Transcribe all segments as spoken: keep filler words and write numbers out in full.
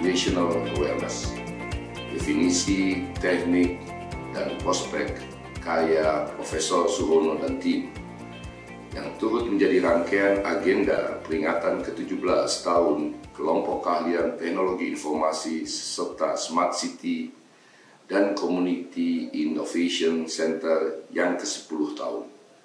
Situational Awareness, definisi, teknik, dan prospek karya Profesor Suhono dan tim, yang turut menjadi rangkaian agenda peringatan ke tujuh belas tahun Kelompok Keahlian Teknologi Informasi serta Smart City dan Community Innovation Center yang ke sepuluh tahun.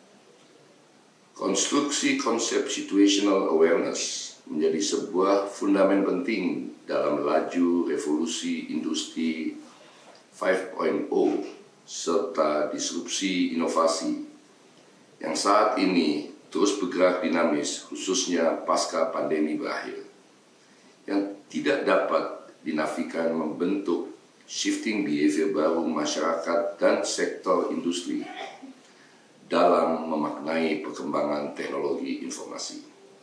Konstruksi konsep situational awareness menjadi sebuah fundament penting dalam laju revolusi industri lima titik nol serta disrupsi inovasi yang saat ini terus bergerak dinamis, khususnya pasca pandemi berakhir, yang tidak dapat dinafikan membentuk shifting behavior baru masyarakat dan sektor industri dalam memaknai perkembangan teknologi informasi.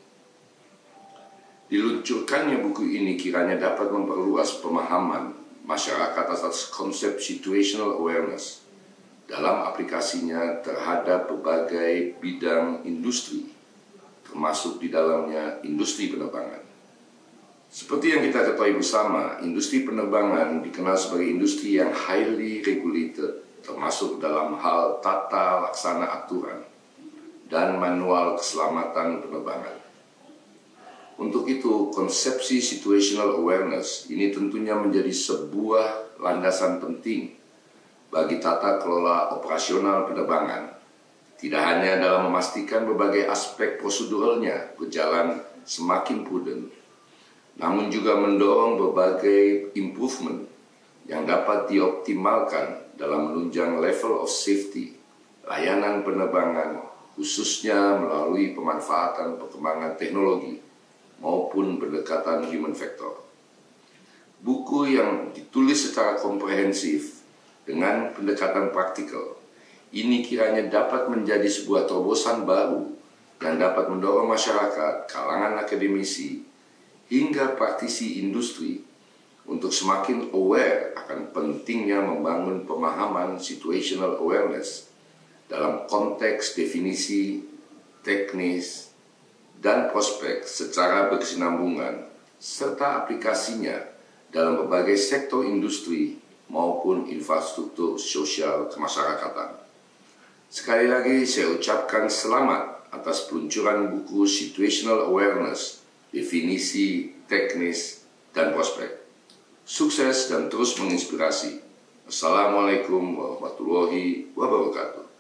Diluncurkannya buku ini kiranya dapat memperluas pemahaman masyarakat atas konsep situational awareness dalam aplikasinya terhadap berbagai bidang industri, termasuk di dalamnya industri penerbangan. Seperti yang kita ketahui bersama, industri penerbangan dikenal sebagai industri yang highly regulated, termasuk dalam hal tata laksana aturan dan manual keselamatan penerbangan. Untuk itu, konsepsi situational awareness ini tentunya menjadi sebuah landasan penting bagi tata kelola operasional penerbangan, tidak hanya dalam memastikan berbagai aspek proseduralnya berjalan semakin prudent, namun juga mendorong berbagai improvement yang dapat dioptimalkan dalam menunjang level of safety layanan penerbangan, khususnya melalui pemanfaatan perkembangan teknologi maupun pendekatan human factor. Buku yang ditulis secara komprehensif dengan pendekatan praktikal ini kiranya dapat menjadi sebuah terobosan baru yang dapat mendorong masyarakat, kalangan akademisi, hingga praktisi industri untuk semakin aware akan pentingnya membangun pemahaman situational awareness dalam konteks definisi, teknis, dan prospek secara berkesinambungan, serta aplikasinya dalam berbagai sektor industri maupun infrastruktur sosial kemasyarakatan. Sekali lagi saya ucapkan selamat atas peluncuran buku Situational Awareness, definisi, teknis, dan prospek. Sukses dan terus menginspirasi. Assalamualaikum warahmatullahi wabarakatuh.